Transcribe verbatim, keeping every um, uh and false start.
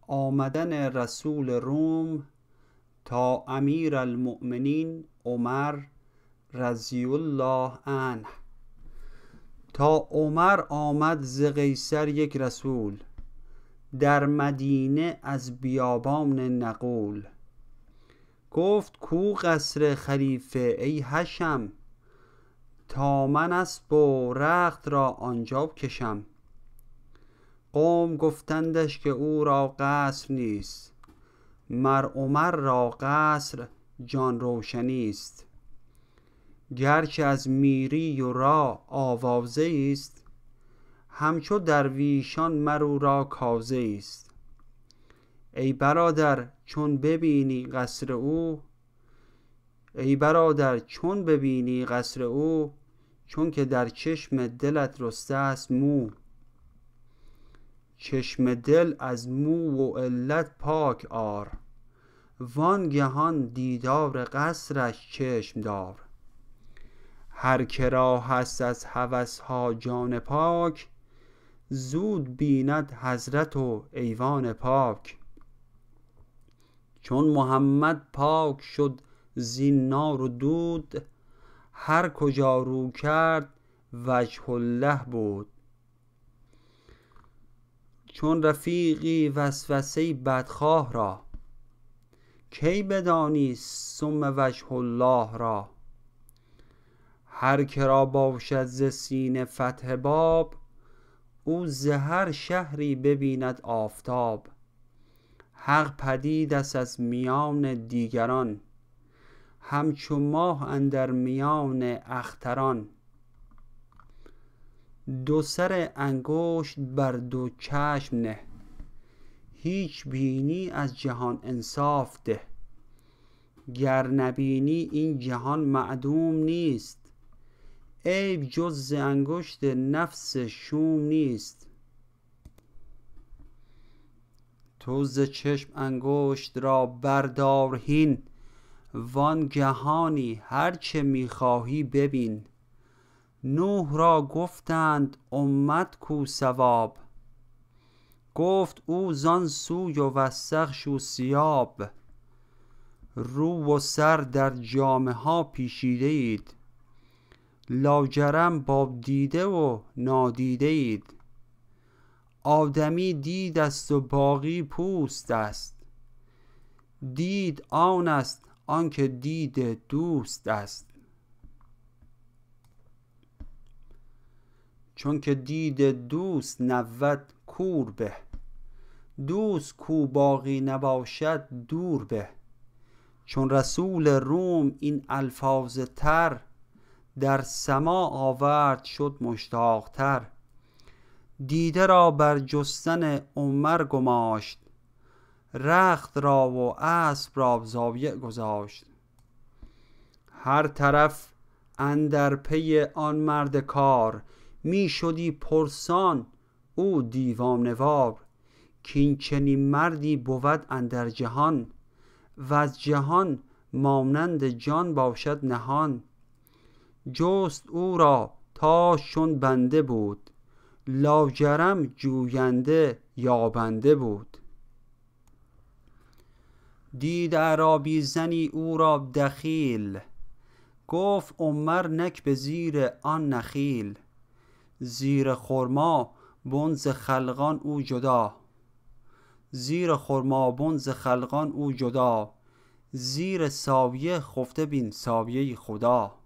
آمدن رسول روم تا امیر المؤمنین عمر رضی الله عنه. تا عمر آمد ز قیصر یک رسول، در مدینه از بیابان نغول. گفت کو قصر خلیفه ای حشم، تا من اسب و رخت را آنجا کشم. قوم گفتندش که او را قصر نیست، مر عمر را قصر جان روشنیست. گرچه از میری و را آوازه است، همچو درویشان مر او را کازه است. ای برادر چون ببینی قصر او، ای برادر چون ببینی قصر او، چون که در چشم دلت رسته است مو. چشم دل از مو و علت پاک آر، وانگهان دیدار قصرش چشم دار. هر که را هست از هوس ها جان پاک، زود بیند حضرت و ایوان پاک. چون محمد پاک شد زین نار و دود، هر کجا رو کرد وجه الله بود. چون رفیقی وسوسه بدخواه را، کی بدانی سم وجه الله را. هر که را باشد ز سینه فتح باب، او ز هر شهری ببیند آفتاب. حق پدید است از میان دیگران، همچو ماه اندر میان اختران. دو سر انگشت بر دو چشم نه، هیچ بینی از جهان انصاف ده. گر نبینی این جهان معدوم نیست، عیب جز ز انگشت نفس شوم نیست. تو ز چشم انگشت را بردار هین، وانگهانی هرچه میخواهی ببین. نوح را گفتند امت کو ثواب، گفت او زان سوی و وسخشو ثیاب. رو و سر در جامه ها پیچیده اید، لاجرم با دیده و نادیده اید. آدمی دید است و باقی پوست است، دید آن است آنکه دید دوست است. چون که دید دوست نبود کور به، دوست کو باقی نباشد دور به. چون رسول روم این الفاظ تر، در سما آورد شد مشتاق تر. دیده را بر جستن عمر گماشت، رخت را و اسب را زاویه گذاشت. هر طرف اندر پی آن مرد کار، می شدی پرسان او دیوانه وار. کین چنین مردی بود اندر جهان، وز جهان مانند جان باشد نهان. جست او را تاش چون بنده بود، لاجرم جوینده یابنده بود. دید اعرابی زنی او را دخیل، گفت عمر نک به زیر آن نخیل. زیر خرما بن ز خلقان او جدا، زیر خرما بن ز خلقان او جدا. زیر سایه خفته بین سایه خدا.